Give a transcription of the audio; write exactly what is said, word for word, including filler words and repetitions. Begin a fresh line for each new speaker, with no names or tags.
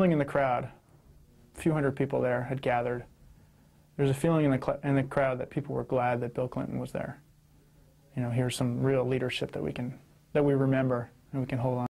feeling in the crowd. A few hundred people there had gathered. There's a feeling in the, in the crowd that people were glad that Bill Clinton was there. You know, here's some real leadership that we can, that we remember and we can hold on.